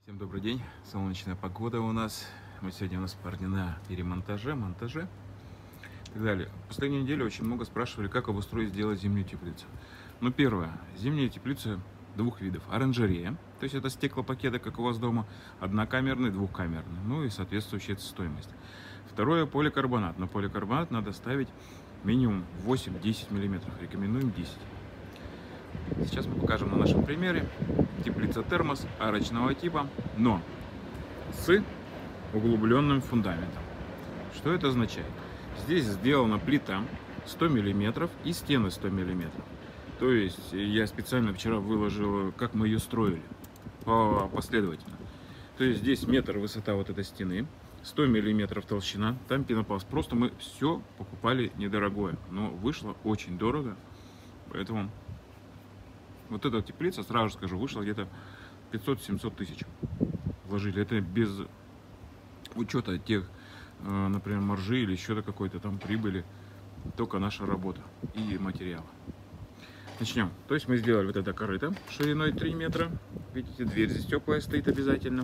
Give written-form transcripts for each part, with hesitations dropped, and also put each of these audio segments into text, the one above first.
Всем добрый день, солнечная погода у нас. Мы сегодня у нас парни на перемонтаже, монтаже и так далее. В последнюю неделю очень много спрашивали, как обустроить, сделать зимнюю теплицу. Ну, первое, зимняя теплица двух видов. Оранжерея, то есть это стеклопакеты, как у вас дома, однокамерный, двухкамерный, ну и соответствующая стоимость. Второе, поликарбонат. На поликарбонат надо ставить минимум 8-10 миллиметров, рекомендуем 10. Сейчас мы покажем на нашем примере. Теплица термос арочного типа, но с углубленным фундаментом. Что это означает? Здесь сделана плита 100 мм и стены 100 мм. То есть я специально вчера выложил, как мы ее строили последовательно. То есть здесь метр высота вот этой стены, 100 мм толщина, там пенопласт. Просто мы все покупали недорогое, но вышло очень дорого, поэтому вот эта теплица, сразу скажу, вышла где-то 500-700 тысяч. Вложили. Это без учета тех, например, маржи или счета какой-то там прибыли. Только наша работа и материал. Начнем. То есть мы сделали вот это корыто шириной 3 метра. Видите, дверь здесь теплая стоит обязательно.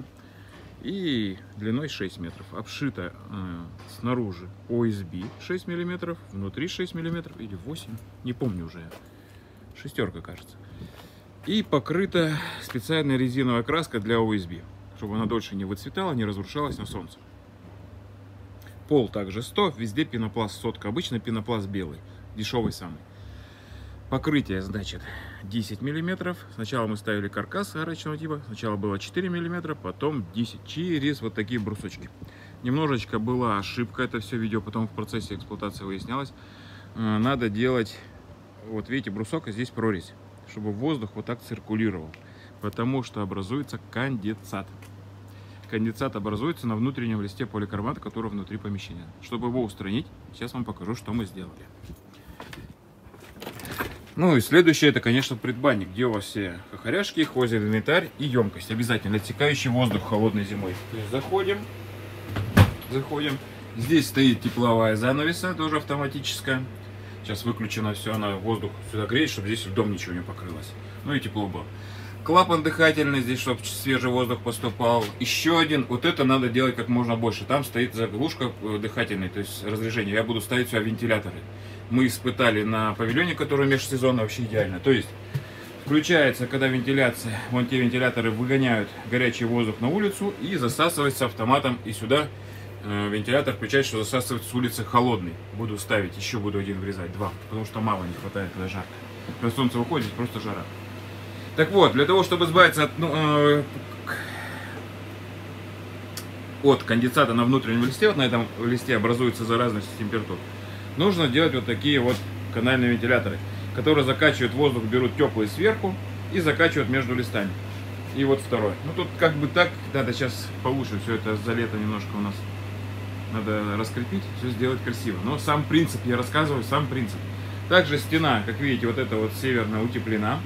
И длиной 6 метров. Обшито снаружи OSB 6 миллиметров, внутри 6 миллиметров или 8, не помню уже. Шестерка, кажется. И покрыта специальной резиновой краской для OSB, чтобы она дольше не выцветала, не разрушалась на солнце. Пол также 100, везде пенопласт сотка. Обычно пенопласт белый, дешевый самый. Покрытие, значит, 10 миллиметров. Сначала мы ставили каркас арочного типа. Сначала было 4 миллиметра, потом 10 через вот такие брусочки. Немножечко была ошибка, это все видео потом в процессе эксплуатации выяснялось. Надо делать, вот видите, брусок, а здесь прорезь, чтобы воздух вот так циркулировал, потому что образуется конденсат. Конденсат образуется на внутреннем листе поликарбоната, который внутри помещения. Чтобы его устранить, сейчас вам покажу, что мы сделали. Ну и следующее, это, конечно, предбанник, где у вас все хохоряшки, хозинвентарь и емкость. Обязательно оттекающий воздух холодной зимой. То есть заходим. Здесь стоит тепловая занавеса, тоже автоматическая. Сейчас выключено все, она воздух сюда греет, чтобы здесь в дом ничего не покрылось. Ну и тепло было. Клапан дыхательный здесь, чтобы свежий воздух поступал. Еще один. Вот это надо делать как можно больше. Там стоит заглушка дыхательная, то есть разрежение. Я буду ставить сюда вентиляторы. Мы испытали на павильоне, который межсезонно, вообще идеально. То есть включается, когда вентиляция, вон те вентиляторы выгоняют горячий воздух на улицу и засасывается автоматом. И сюда вентилятор включает, что засасывает с улицы холодный. Буду ставить, еще буду один врезать, 2, потому что мало не хватает, когда жарко. Когда солнце выходит, здесь просто жара. Так вот, для того, чтобы избавиться от конденсата на внутреннем листе, вот на этом листе образуется заразность температур, нужно делать вот такие вот канальные вентиляторы, которые закачивают воздух, берут теплый сверху и закачивают между листами. И вот второй. Ну тут как бы так, надо сейчас получше все это за лето немножко у нас надо раскрепить, все сделать красиво. Но сам принцип, я рассказываю, сам принцип. Также стена, как видите, вот эта вот северная утеплена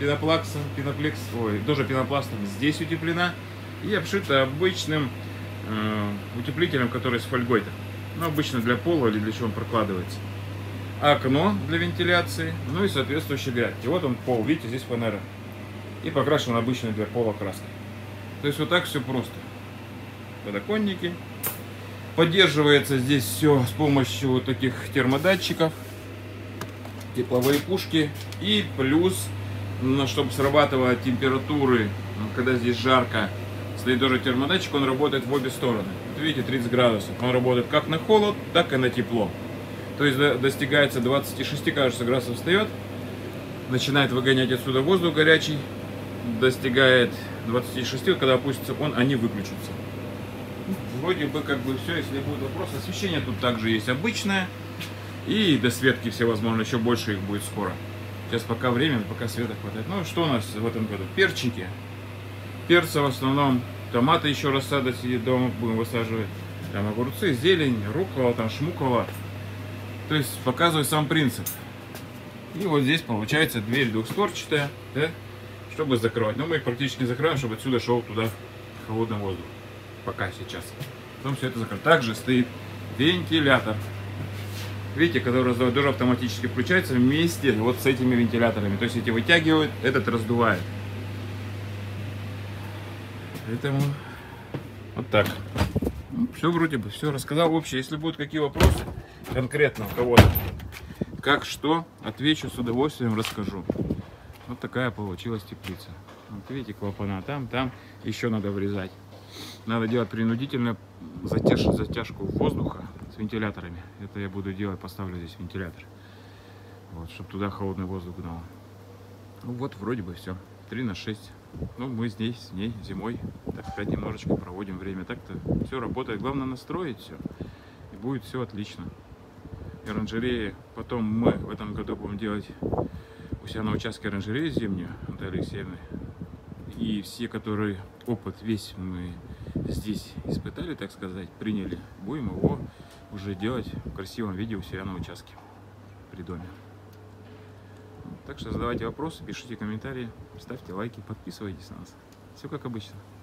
тоже пенопластом здесь утеплена и обшита обычным утеплителем, который с фольгой-то. Ну, обычно для пола или для чего он прокладывается. Окно для вентиляции, ну и соответствующий грядь. И вот он пол, видите, здесь фанера. И покрашен обычной для пола краской. То есть вот так все просто. Подоконники. Поддерживается здесь все с помощью вот таких термодатчиков, тепловые пушки и плюс, чтобы срабатывать температуры, когда здесь жарко, стоит тоже термодатчик, он работает в обе стороны. Вот видите, 30 градусов. Он работает как на холод, так и на тепло. То есть достигается 26, кажется, градусов встает, начинает выгонять отсюда воздух горячий, достигает 26, когда опустится он, они выключатся. Вроде бы как бы все, если будет вопрос. Освещение тут также есть обычное. И досветки всевозможные, еще больше их будет скоро. Сейчас пока время, пока света хватает. Ну что у нас в этом году? Перчики. Перца в основном. Томаты еще рассада сидит дома, будем высаживать. Там огурцы, зелень, руккола, там шмукола. То есть показываю сам принцип. И вот здесь получается дверь двухстворчатая, да, чтобы закрывать. Но мы их практически не закрываем, чтобы отсюда шел туда холодный воздух. Пока сейчас. Потом все это закрыто. Также стоит вентилятор. Видите, который тоже автоматически включается вместе вот с этими вентиляторами. То есть эти вытягивают, этот раздувает. Поэтому вот так. Все вроде бы, все рассказал общее. Если будут какие вопросы конкретно у кого-то, как что, отвечу с удовольствием, расскажу. Вот такая получилась теплица. Вот видите, клапана там еще надо врезать. Надо делать принудительно затяжку воздуха с вентиляторами. Это я буду делать, поставлю здесь вентилятор. Вот, чтобы туда холодный воздух гнал. Ну вот, вроде бы все. 3/6. Ну, мы здесь с ней зимой, так сказать, немножечко проводим время. Так-то все работает. Главное настроить все. И будет все отлично. И оранжереи. Потом мы в этом году будем делать у себя на участке оранжерею зимнюю, Натальи Алексеевны. И все, которые опыт весь мы здесь испытали, так сказать, приняли, будем его уже делать в красивом виде у себя на участке при доме. Так что задавайте вопросы, пишите комментарии, ставьте лайки, подписывайтесь на нас. Все как обычно.